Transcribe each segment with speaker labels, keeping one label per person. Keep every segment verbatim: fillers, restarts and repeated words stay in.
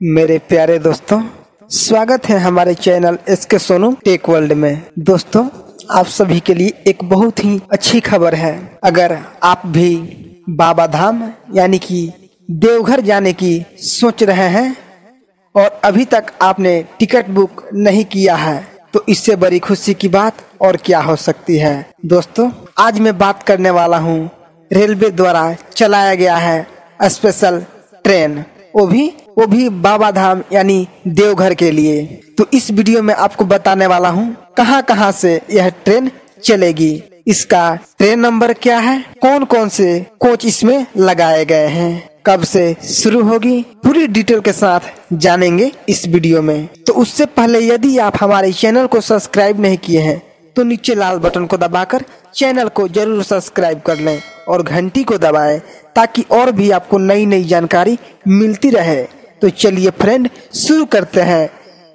Speaker 1: मेरे प्यारे दोस्तों, स्वागत है हमारे चैनल एस के सोनू टेक वर्ल्ड में। दोस्तों, आप सभी के लिए एक बहुत ही अच्छी खबर है। अगर आप भी बाबा धाम यानी कि देवघर जाने की सोच रहे हैं और अभी तक आपने टिकट बुक नहीं किया है तो इससे बड़ी खुशी की बात और क्या हो सकती है। दोस्तों, आज मैं बात करने वाला हूँ रेलवे द्वारा चलाया गया है स्पेशल ट्रेन, वो भी वो भी बाबा धाम यानी देवघर के लिए। तो इस वीडियो में आपको बताने वाला हूँ कहाँ कहाँ से यह ट्रेन चलेगी, इसका ट्रेन नंबर क्या है, कौन कौन से कोच इसमें लगाए गए हैं, कब से शुरू होगी, पूरी डिटेल के साथ जानेंगे इस वीडियो में। तो उससे पहले यदि आप हमारे चैनल को सब्सक्राइब नहीं किए हैं तो नीचे लाल बटन को दबाकर चैनल को जरूर सब्सक्राइब कर लें और घंटी को दबाएं ताकि और भी आपको नई नई जानकारी मिलती रहे। तो चलिए फ्रेंड, शुरू करते हैं।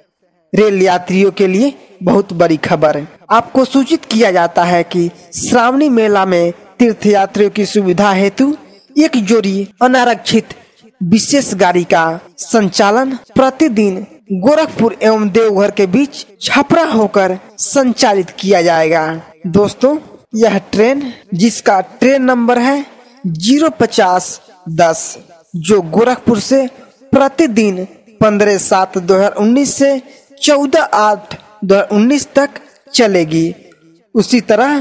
Speaker 1: रेल यात्रियों के लिए बहुत बड़ी खबर। आपको सूचित किया जाता है कि श्रावणी मेला में तीर्थ यात्रियों की सुविधा हेतु एक जोड़ी अनारक्षित विशेष गाड़ी का संचालन प्रतिदिन गोरखपुर एवं देवघर के बीच छपरा होकर संचालित किया जाएगा। दोस्तों, यह ट्रेन जिसका ट्रेन नंबर है जीरो पचास दस, जो गोरखपुर से प्रतिदिन पंद्रह सात दो हजार उन्नीस से चौदह आठ दो हजार उन्नीस तक चलेगी। उसी तरह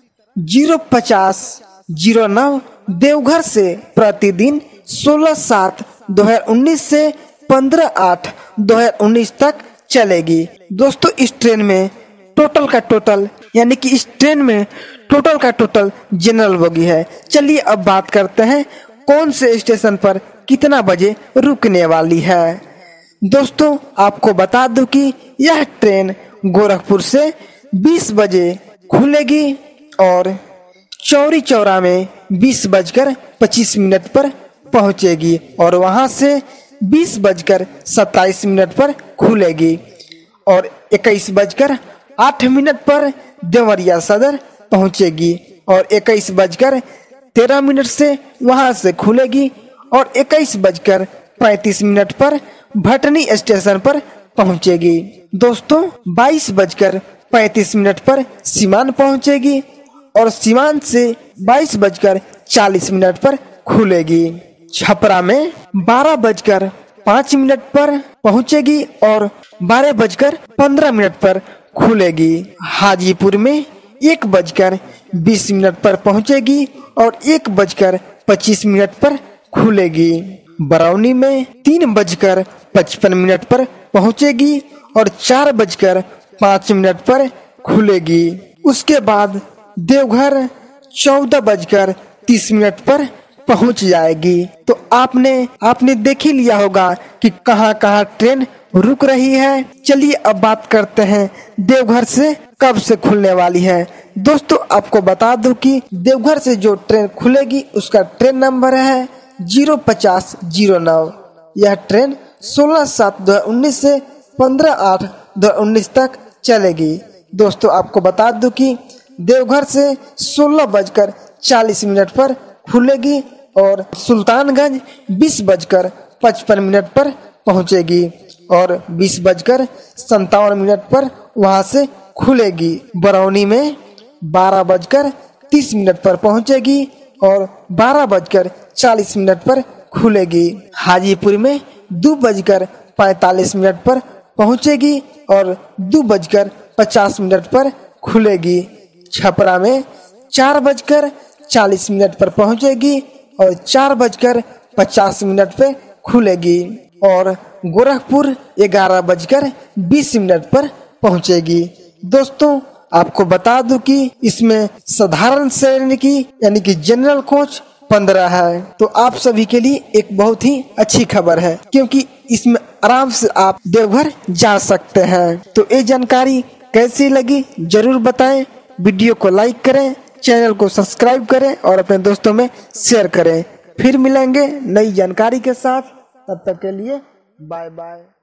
Speaker 1: जीरो पचास जीरो नौ देवघर से प्रतिदिन सोलह सात दो हजार उन्नीस से पंद्रह आठ दो हजार उन्नीस तक चलेगी। दोस्तों, इस ट्रेन में टोटल का टोटल यानी कि इस ट्रेन में टोटल का टोटल जनरल बोगी है। चलिए अब बात करते हैं कौन से स्टेशन पर कितना बजे रुकने वाली है। दोस्तों, आपको बता दूं कि यह ट्रेन गोरखपुर से बीस बजे खुलेगी और चौरी चौरा में बीस बजकर पच्चीस मिनट पर पहुंचेगी और वहां से बीस बजकर सत्ताईस मिनट पर खुलेगी और इक्कीस बजकर आठ मिनट पर देवरिया सदर पहुंचेगी और इक्कीस बजकर तेरह मिनट से वहां से खुलेगी और इक्कीस बजकर पैंतीस मिनट पर भटनी स्टेशन पर पहुंचेगी। दोस्तों, बाईस बजकर पैंतीस मिनट पर सीवान पहुंचेगी और सीवान से बाईस बजकर चालीस मिनट पर खुलेगी। छपरा में बारह बजकर पाँच मिनट पर पहुंचेगी और बारह बजकर पंद्रह मिनट पर खुलेगी। हाजीपुर में एक बजकर बीस मिनट पर पहुंचेगी और एक बजकर पच्चीस मिनट पर खुलेगी। बरौनी में तीन बजकर पचपन मिनट पर पहुंचेगी और चार बजकर पाँच मिनट पर खुलेगी। उसके बाद देवघर चौदह बजकर तीस मिनट पर पहुंच जाएगी। तो आपने आपने देख ही लिया होगा कि कहां कहां ट्रेन रुक रही है। चलिए अब बात करते हैं देवघर से कब से खुलने वाली है। दोस्तों, आपको बता दूं कि देवघर से जो ट्रेन खुलेगी उसका ट्रेन नंबर है जीरो पचास जीरो नौ। यह ट्रेन सोलह सात दो हजार उन्नीस से पंद्रह आठ दो हजार उन्नीस तक चलेगी। दोस्तों, आपको बता दूं कि देवघर से सोलह बजकर चालीस मिनट पर खुलेगी और सुल्तानगंज बीस बजकर पचपन मिनट पर पहुंचेगी और बीस बजकर संतावन मिनट पर वहां से खुलेगी। बरौनी में बारह बजकर तीस मिनट पर पहुंचेगी और बारह बजकर चालीस मिनट पर खुलेगी। हाजीपुर में दो बजकर पैंतालीस मिनट पर पहुंचेगी और दो बजकर पचास मिनट पर खुलेगी। छपरा में चार बजकर चालीस मिनट पर पहुंचेगी और चार बजकर पचास मिनट पे खुलेगी और गोरखपुर ग्यारह बजकर बीस मिनट पर पहुंचेगी। दोस्तों, आपको बता दूं कि इसमें साधारण श्रेणी की यानी कि जनरल कोच पंद्रह है। तो आप सभी के लिए एक बहुत ही अच्छी खबर है क्योंकि इसमें आराम से आप देवघर जा सकते हैं। तो ये जानकारी कैसी लगी जरूर बताएं, वीडियो को लाइक करें, चैनल को सब्सक्राइब करें और अपने दोस्तों में शेयर करें। फिर मिलेंगे नई जानकारी के साथ, तब तक के लिए बाय बाय।